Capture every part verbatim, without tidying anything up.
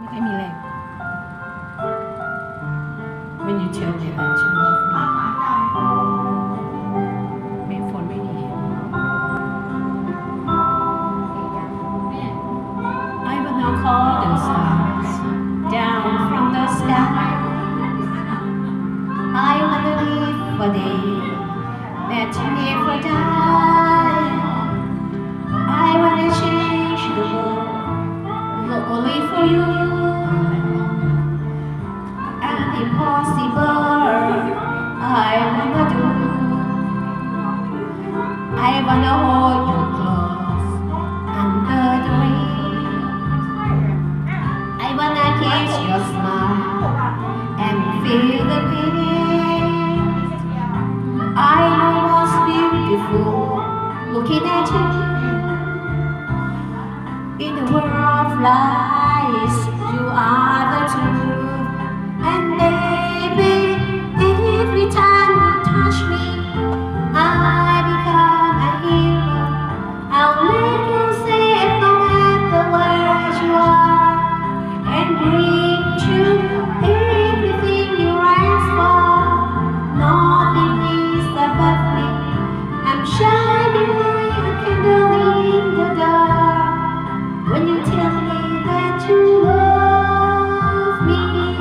ไม่ค่อยมีแรง When you tell me that you love me ไม่ฝนไม่ดี I wanna call the stars down from the sky I wanna live for day that you never die I wanna change the world look only for you and impossible I wanna do I wanna hold you close under the rain I wanna kiss your smile and feel the pain I know what's beautiful looking at you in the world of lies you are the truth and baby every time you touch me I become a hero I'll make you safe no matter where you are and bring you everything you ask for nothing is above me I'm shining like a candle in the dark when you tell me that you love me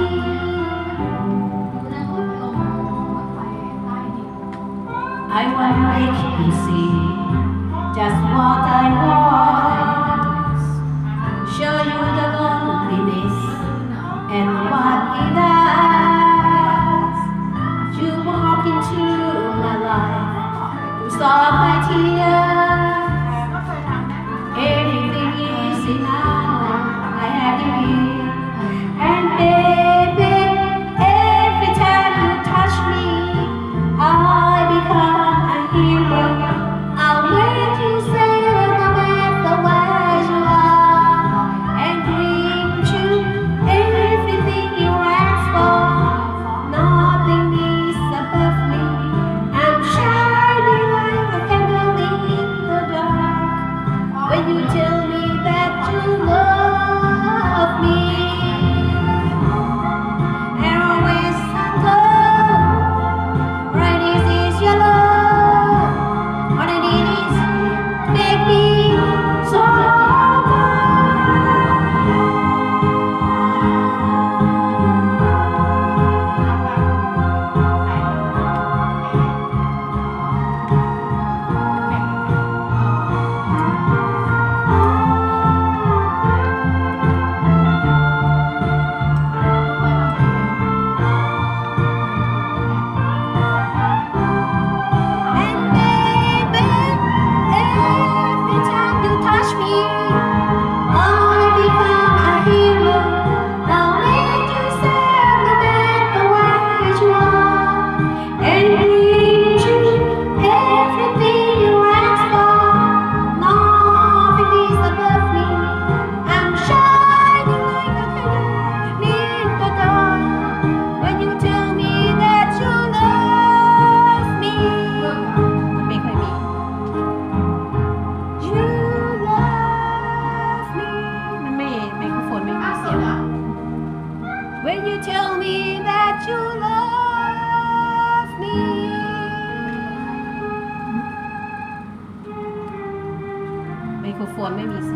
I wanna make you see just what I want show you the loneliness and what it does you walk into my life to stop my tears everything is enough I have you here and baby every time you touch me I become a hero I'll make you safe no matter where you are and bring you everything you ask for nothing is above me I'm shining like a candle in the dark when you tell me that you love me and always love right this is your love all I need is make me so And baby, every time you touch me, I become a hero. I'll make you safe no matter where you are, and bring you everything you ask for. Nothing is above me. I'm shining like a candle in the dark when you tell me that you love me. ไม่ค่อยมี You love me มันไม่ไมโครโฟนไม่มีเสียง When you tell me that you love me ไมโครโฟนไม่มีเสียง